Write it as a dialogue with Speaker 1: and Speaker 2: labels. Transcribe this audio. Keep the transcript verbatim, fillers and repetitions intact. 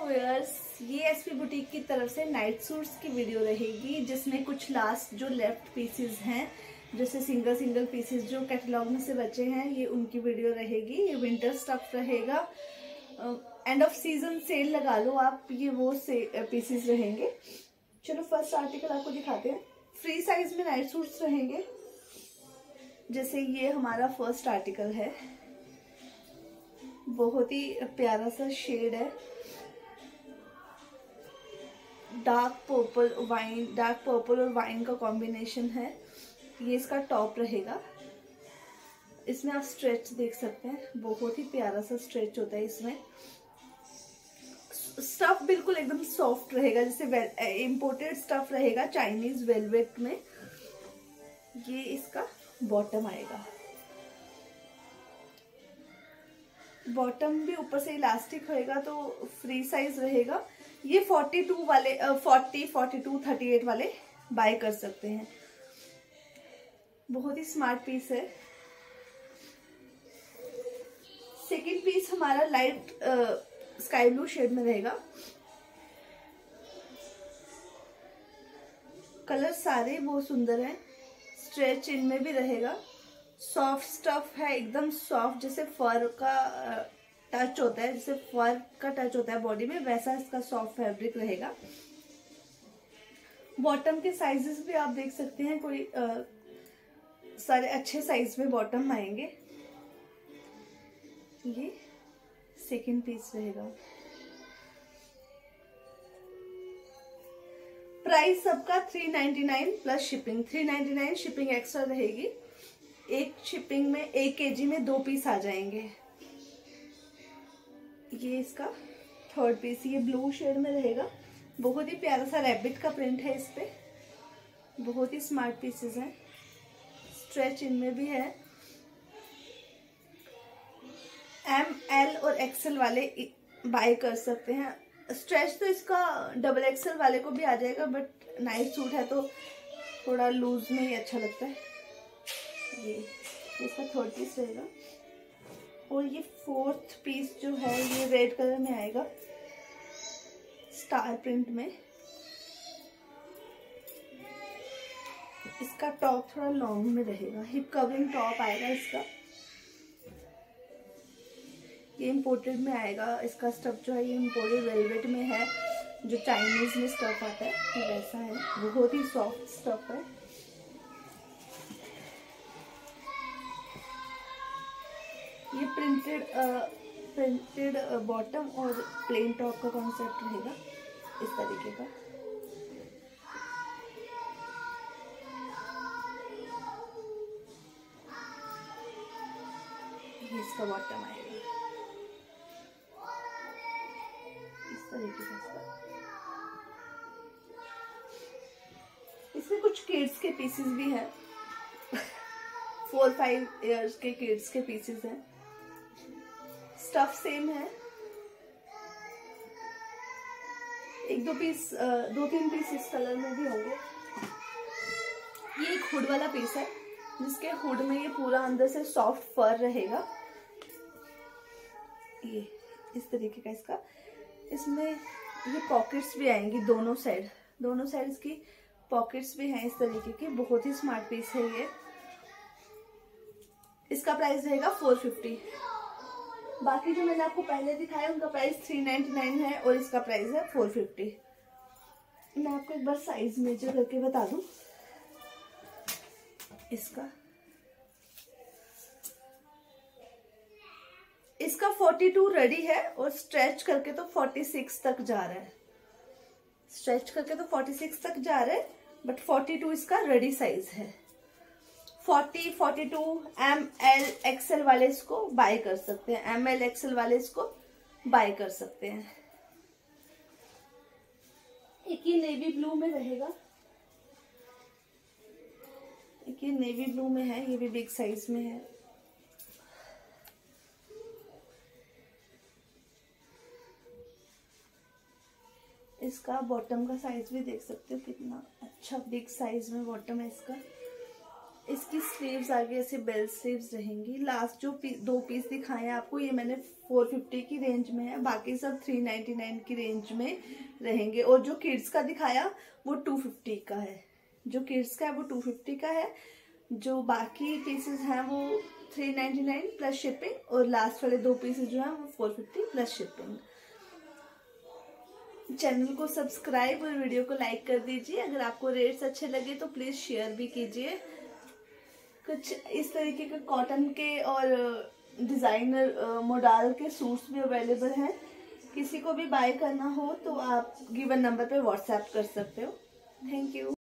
Speaker 1: Viewers, ये SP boutique की तरफ से नाइट सूट्स की वीडियो रहेगी जिसमें कुछ लास्ट जो लेफ्ट पीसेस हैं, जैसे सिंगल सिंगल पीसेस जो कैटलॉग में से बचे हैं, ये उनकी वीडियो रहेगी। ये विंटर स्टफ रहेगा, एंड ऑफ सीजन सेल लगा लो आप, ये वो से पीसेस रहेंगे। चलो फर्स्ट आर्टिकल आपको दिखाते हैं। फ्री साइज में नाइट सूट्स रहेंगे। जैसे ये हमारा फर्स्ट आर्टिकल है, बहुत ही प्यारा सा शेड है, dark purple wine, dark purple और वाइन का कॉम्बिनेशन है। ये इसका टॉप रहेगा। इसमें आप स्ट्रेच देख सकते हैं, बहुत ही प्यारा सा स्ट्रेच होता है इसमें। स्टफ बिल्कुल एकदम सॉफ्ट रहेगा, जैसे इम्पोर्टेड स्टफ रहेगा चाइनीज वेलवेट में। ये इसका बॉटम आएगा। बॉटम भी ऊपर से इलास्टिक होएगा तो फ्री साइज रहेगा। ये बयालीस वाले चालीस, बयालीस, अड़तीस वाले बाय कर सकते हैं। बहुत ही स्मार्ट पीस है। सेकंड पीस हमारा लाइट स्काई ब्लू शेड में रहेगा। कलर सारे बहुत सुंदर हैं। स्ट्रेच इनमें भी रहेगा। सॉफ्ट स्टफ है, एकदम सॉफ्ट, जैसे फर का टच होता है, जैसे फर का टच होता है बॉडी में, वैसा इसका सॉफ्ट फैब्रिक रहेगा। बॉटम के साइजेस भी आप देख सकते हैं, कोई आ, सारे अच्छे साइज में बॉटम आएंगे। ये सेकंड पीस रहेगा। प्राइस सबका three ninety nine plus shipping. Three ninety nine shipping extra रहेगी। एक शिपिंग में एक केजी में दो पीस आ जाएंगे। ये इसका थर्ड पीस, ये ब्लू शेड में रहेगा। बहुत ही प्यारा सा रैबिट का प्रिंट है इस पे। बहुत ही स्मार्ट पीसेस हैं। स्ट्रेच इनमें भी है। एम, एल और एक्सेल वाले बाय कर सकते हैं। स्ट्रेच तो इसका डबल एक्सेल वाले को भी आ जाएगा, बट नाइट सूट है तो थोड़ा लूज में ही अच्छा लगता है। ये इसका थर्ड पीस रहेगा। और ये फोर्थ पीस जो है, ये रेड कलर में आएगा, स्टार प्रिंट में। इसका टॉप थोड़ा लॉन्ग में रहेगा, हिप कवरिंग टॉप आएगा इसका। ये इम्पोर्टेड में आएगा। इसका स्टफ जो है ये इम्पोर्टेड वेलवेट में है, जो चाइनीज में स्टफ आता है ये वैसा है। बहुत ही सॉफ्ट स्टफ है। ये प्रिंटेड प्रिंटेड बॉटम और प्लेन टॉप का कॉन्सेप्ट रहेगा इस तरीके का। ये इसका बॉटम आएगा इस तरीके का। इसमें कुछ किड्स के पीसेस भी हैं। फोर फाइव इयर्स के किड्स के पीसेस हैं। स्टफ सेम है। एक दो पीस, दो तीन पीस इस कलर में भी होंगे। ये एक हुड वाला पीस है, जिसके हुड में ये पूरा अंदर से सॉफ्ट फर रहेगा। ये इस तरीके का इसका। इसमें ये पॉकेट्स भी आएंगी दोनों साइड, दोनों साइड इसकी पॉकेट्स भी हैं इस तरीके की। बहुत ही स्मार्ट पीस है ये। इसका प्राइस रहेगा फोर फिफ्टी। बाकी जो मैंने आपको पहले दिखाया उनका प्राइस थ्री नाइन्टी नाइन है और इसका प्राइस है फोर फिफ्टी। मैं आपको एक बार साइज मेजर करके बता दूं। इसका इसका बयालीस रेडी है और स्ट्रेच करके तो छियालीस तक जा रहा है। स्ट्रेच करके तो छियालीस तक जा रहा है, बट बयालीस इसका रेडी साइज है। चालीस, बयालीस, एम, एल, एक्सेल वाले इसको बाय कर सकते हैं। एम, एल, एक्सेल वाले इसको बाय कर सकते हैं। एक ये नेवी ब्लू में रहेगा, एक ये नेवी ब्लू में है, ये भी बिग साइज में है। इसका बॉटम का साइज भी देख सकते हो, कितना अच्छा बिग साइज में बॉटम है इसका। इसकी स्लीव्स आगे ऐसे बेल स्लीव्स रहेंगी। लास्ट जो पी, दो पीस दिखाए हैं आपको, ये मैंने फोर फिफ्टी की रेंज में है, बाकी सब थ्री नाइन्टी नाइन की रेंज में रहेंगे। और जो किड्स का दिखाया वो टू फिफ्टी का है, जो किड्स का है वो टू फिफ्टी का है, जो बाकी पीसेस हैं वो three ninety nine plus shipping, और लास्ट वाले दो पीसेस जो हैं वो four fifty plus shipping. Channel को सब्सक्राइब और वीडियो को लाइक कर दीजिए। अगर आपको रेट्स अच्छे लगे तो प्लीज़ शेयर भी कीजिए। कुछ इस तरीके के कॉटन के और डिज़ाइनर मॉडल के सूट्स भी अवेलेबल हैं। किसी को भी बाय करना हो तो आप गिवन नंबर पे व्हाट्सएप कर सकते हो। Thank you.